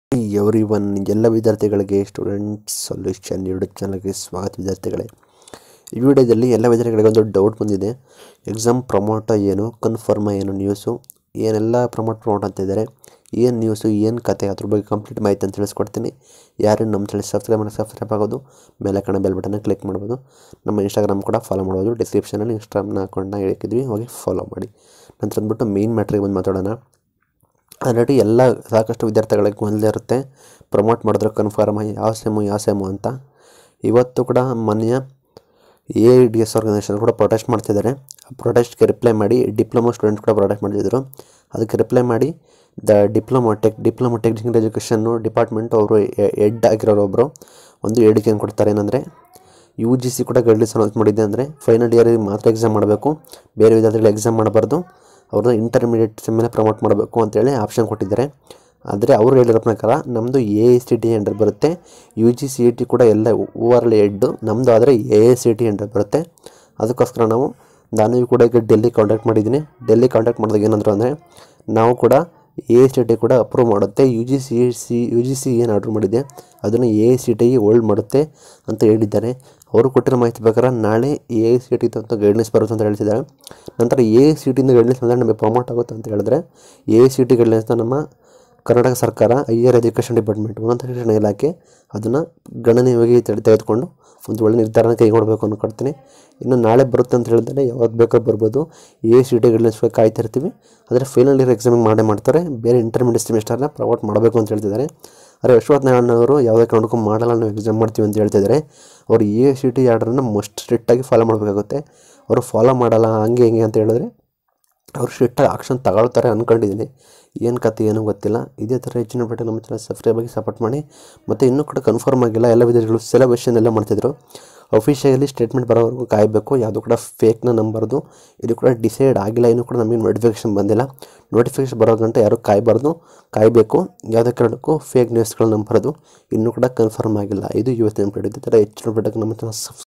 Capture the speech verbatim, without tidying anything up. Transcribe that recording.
Every one ಎಲ್ಲ ವಿದ್ಯಾರ್ಥಿಗಳಿಗೆ student solution YouTube ಚಾನಲ್ಗೆ ಸ್ವಾಗತ. ವಿದ್ಯಾರ್ಥಿಗಳೇ, ಈ ವಿಡಿಯೋದಲ್ಲಿ ಎಲ್ಲ ವಿದ್ಯಾರ್ಥಿಗಳಿಗೆ ಒಂದು ಡೌಟ್ ಬಂದಿದೆ. ಎಕ್ಸಾಮ್ ಪ್ರಮೋಟ ಏನು, ಕನ್ಫರ್ಮ ಏನು, ನ್ಯೂಸು ಏನೆಲ್ಲ ಪ್ರಮೋಟ್ ಪ್ರಮೋಟ್ ಅಂತಿದ್ದಾರೆ, ಏನು ನ್ಯೂಸು ಏನು ಕತೆ, ಅದ್ರ ಬಗ್ಗೆ ಕಂಪ್ಲೀಟ್ ಮಾಹಿತಿ ಅಂತ ತಿಳಿಸ್ಕೊಡ್ತೀನಿ. ಯಾರು ನಮ್ಮ ಚಾನಲ್ ಸಬ್ಸ್ಕ್ರೈಬ್ ಮಾಡಿ ಸಬ್ಸ್ಕ್ರೈಬ್ ಆಗೋದು, ಮೇಲೆ ಕಣ ಬೆಲ್ ಬಟನ್ನ ಕ್ಲಿಕ್ ಮಾಡ್ಬೋದು. ನಮ್ಮ ಇನ್ಸ್ಟಾಗ್ರಾಮ್ ಕೂಡ ಫಾಲೋ ಮಾಡ್ಬೋದು. ಡಿಸ್ಕ್ರಿಪ್ಷನಲ್ಲಿ ಇನ್ಸ್ಟಾಗ್ರಾಮ್ನ ಅಕೌಂಟ್ನ ಹೇಳಿದ್ವಿ, ಹೋಗಿ ಫಾಲೋ ಮಾಡಿ. ನಂತರ ಅಂದ್ಬಿಟ್ಟು ಮೇನ್ ಮ್ಯಾಟ್ರಿಗೆ ಬಂದು ಮಾತಾಡೋಣ. ಆಲ್ರೆಡಿ ಎಲ್ಲ ಸಾಕಷ್ಟು ವಿದ್ಯಾರ್ಥಿಗಳಿಗೆ ಗೊಂದಲ ಇರುತ್ತೆ, ಪ್ರಮೋಟ್ ಮಾಡಿದ್ರೆ ಕನ್ಫರ್ಮ್ ಯಾವ ಸೆಮು ಯಾವ ಸೆಮು ಅಂತ. ಇವತ್ತು ಕೂಡ ಮೊನ್ನೆ A I D S organisation ಕೂಡ ಪ್ರೊಟೆಸ್ಟ್ ಮಾಡ್ತಿದ್ದಾರೆ. ಆ ಪ್ರೊಟೆಸ್ಟ್ಗೆ ರಿಪ್ಲೈ ಮಾಡಿ ಡಿಪ್ಲೊಮಾ ಸ್ಟೂಡೆಂಟ್ಸ್ ಕೂಡ ಪ್ರೊಟೆಸ್ಟ್ ಮಾಡ್ತಿದ್ರು. ಅದಕ್ಕೆ ರಿಪ್ಲೈ ಮಾಡಿ the diploma tech diploma technical ಎಜುಕೇಷನ್ನು ಡಿಪಾರ್ಟ್ಮೆಂಟ್ ಅವರು ಹೆಡ್ ಆಗಿರೋರು ಒಬ್ಬರು ಒಂದು ಹೇಳಿಕೆಯನ್ನು ಕೊಡ್ತಾರೆ. ಏನಂದರೆ ಯು ಜಿ ಸಿ ಕೂಡ ಗೈಡ್ಲೈನ್ಸ್ ಅನೌನ್ಸ್ ಮಾಡಿದ್ದೆ. ಅಂದರೆ ಫೈನಲ್ ಇಯರಿಗೆ ಮಾತ್ರ ಎಕ್ಸಾಮ್ ಮಾಡಬೇಕು, ಬೇರೆ ವಿದ್ಯಾರ್ಥಿಗಳು ಎಕ್ಸಾಮ್ ಮಾಡಬಾರ್ದು, ಅವ್ರನ್ನ ಇಂಟರ್ಮೀಡಿಯೇಟ್ ಮೇಲೆ ಪ್ರಮೋಟ್ ಮಾಡಬೇಕು ಅಂತೇಳಿ ಆಪ್ಷನ್ ಕೊಟ್ಟಿದ್ದಾರೆ. ಆದರೆ ಅವರು ಹೇಳಿರೋ ಪ್ರಕಾರ ನಮ್ಮದು A I C T under ಬರುತ್ತೆ, U G C E T ಕೂಡ ಎಲ್ಲ ಓವರ್ಲಿ ಹೆಡ್ಡು ನಮ್ಮದು, ಆದರೆ A I C T under ಬರುತ್ತೆ. ಅದಕ್ಕೋಸ್ಕರ ನಾವು ನಾನು ಕೂಡ ಈಗ ಡೆಲ್ಲಿ ಕಾಂಟ್ಯಾಕ್ಟ್ ಮಾಡಿದ್ದೀನಿ. ಡೆಲ್ಲಿ ಕಾಂಟ್ಯಾಕ್ಟ್ ಮಾಡಿದಾಗ ಏನಂದ್ರು ಅಂದರೆ ನಾವು ಕೂಡ ಎ ಐ ಸಿ ಟಿ ಕೂಡ ಅಪ್ರೂವ್ ಮಾಡುತ್ತೆ, U G C C U G C ಏನು ಆರ್ಡ್ರ್ ಮಾಡಿದೆ ಅದನ್ನು ಎ ಐ ಸಿ ಟಿಗೆ ಹೋಲ್ಡ್ ಮಾಡುತ್ತೆ ಅಂತ ಹೇಳಿದ್ದಾರೆ. ಅವರು ಕೊಟ್ಟಿರೋ ಮಾಹಿತಿ ಪ್ರಕಾರ ನಾಳೆ ಎ ಐ ಸಿ ಟಿ ಅಂತ ಗೈಡ್ಲೈನ್ಸ್ ಬರುತ್ತೆ ಅಂತ ಹೇಳ್ತಿದ್ದಾರೆ. ನಂತರ ಎ ಐ ಸಿ ಟಿಯಿಂದ ಗೈಡ್ಲೈನ್ಸ್ ಬಂದರೆ ನಮಗೆ ಪ್ರಮೋಟ್ ಆಗುತ್ತೆ ಅಂತ ಹೇಳಿದ್ರೆ ಎ ಐ ಸಿ ಟಿ ಗೈಡ್ಲೈನ್ಸ್ನ ನಮ್ಮ ಕರ್ನಾಟಕ ಸರ್ಕಾರ ಹೈಯರ್ ಎಜುಕೇಷನ್ ಡಿಪಾರ್ಟ್ಮೆಂಟ್ ಉನ್ನತ ಶಿಕ್ಷಣ ಇಲಾಖೆ ಅದನ್ನು ಗಣನೀಯವಾಗಿ ತೆಗೆದುಕೊಂಡು ಒಂದು ಒಳ್ಳೆ ನಿರ್ಧಾರನ ಕೈಗೊಳ್ಳಬೇಕು ಅಂದ್ಕೊಡ್ತೀನಿ. ಇನ್ನು ನಾಳೆ ಬರುತ್ತೆ ಅಂತ ಹೇಳಿದ್ರೆ ಯಾವಾಗ ಬೇಕಾದ್ರೂ ಬರ್ಬೋದು. ಎ ಐ ಸಿ ಟಿ ಗೈಡ್ಲೈನ್ಸ್ಗೆ ಕಾಯ್ತಾ ಇರ್ತೀವಿ. ಆದರೆ ಫೈನಲ್ ಇಯರ್ ಎಕ್ಸಾಮಿಗೆ ಮಾಡೇ ಮಾಡ್ತಾರೆ, ಬೇರೆ ಇಂಟರ್ಮೀಡಿಯೇಟ್ ಸೆಮಿಸ್ಟರ್ನ ಪ್ರಮೋಟ್ ಮಾಡಬೇಕು ಅಂತ ಹೇಳ್ತಿದ್ದಾರೆ. ಆದರೆ ಯಶವಂತ ನಾರಾಯಣವರು ಯಾವುದೇ ಕಾರಣಕ್ಕೂ ಮಾಡಲ್ಲ, ನಾವು ಎಕ್ಸಾಮ್ ಮಾಡ್ತೀವಿ ಅಂತ ಹೇಳ್ತಿದ್ದಾರೆ. ಅವರು ಎ ಐ ಸಿ ಟಿ ಆರ್ಡ್ರನ್ನ ಮಸ್ಟ್ ಸ್ಟ್ರಿಕ್ಟಾಗಿ ಫಾಲೋ ಮಾಡಬೇಕಾಗುತ್ತೆ. ಅವರು ಫಾಲೋ ಮಾಡಲ್ಲ ಹಂಗೆ ಹಿಂಗೆ ಅಂತ ಹೇಳಿದ್ರೆ ಅವರು ಸ್ಟ್ರಿಕ್ಟಾಗಿ ಆಕ್ಷನ್ ತಗೊಳ್ತಾರೆ ಅಂದ್ಕೊಂಡಿದ್ದೀನಿ. ಏನು ಕತೆ ಏನೂ ಗೊತ್ತಿಲ್ಲ. ಇದೇ ಥರ ಹೆಚ್ಚಿನ ಬಟ್ಟೆ ನಮ್ಮ ಚಾನಲ್ ಸಬ್ಸ್ಕ್ರೈಬ್ ಆಗಿ ಸಪೋರ್ಟ್ ಮಾಡಿ. ಮತ್ತು ಇನ್ನೂ ಕೂಡ ಕನ್ಫರ್ಮ್ ಆಗಿಲ್ಲ, ಎಲ್ಲ ವಿದ್ಯಾರ್ಥಿಗಳು ಸೆಲೆಬ್ರೇಷನ್ ಎಲ್ಲ ಮಾಡ್ತಿದ್ರು. ಅಫಿಷಿಯಲಿ ಸ್ಟೇಟ್ಮೆಂಟ್ ಬರೋವರೆಗೂ ಕಾಯಬೇಕು, ಯಾವುದು ಕೂಡ ಫೇಕ್ನ ನಂಬರ್ದು. ಇದು ಕೂಡ ಡಿಸೈಡ್ ಆಗಿಲ್ಲ, ಇನ್ನೂ ಕೂಡ ನಮಗೆ ನೋಟಿಫಿಕೇಷನ್ ಬಂದಿಲ್ಲ. ನೋಟಿಫಿಕೇಷನ್ ಬರೋ ಗಂಟೆ ಯಾರು ಕಾಯಬಾರ್ದು, ಕಾಯಬೇಕು. ಯಾವುದೇ ಕಾರಣಕ್ಕೂ ಫೇಕ್ ನ್ಯೂಸ್ಗಳು ನಂಬರೋದು ಇನ್ನೂ ಕೂಡ ಕನ್ಫರ್ಮ್ ಆಗಿಲ್ಲ. ಇದು ಇವತ್ತಿನ ಅಪ್ಡೇಟ್. ಇದೇ ಥರ ಹೆಚ್ಚಿನ ಬಟ್ಟೆ ನಮ್ಮ ಚಾನಲ್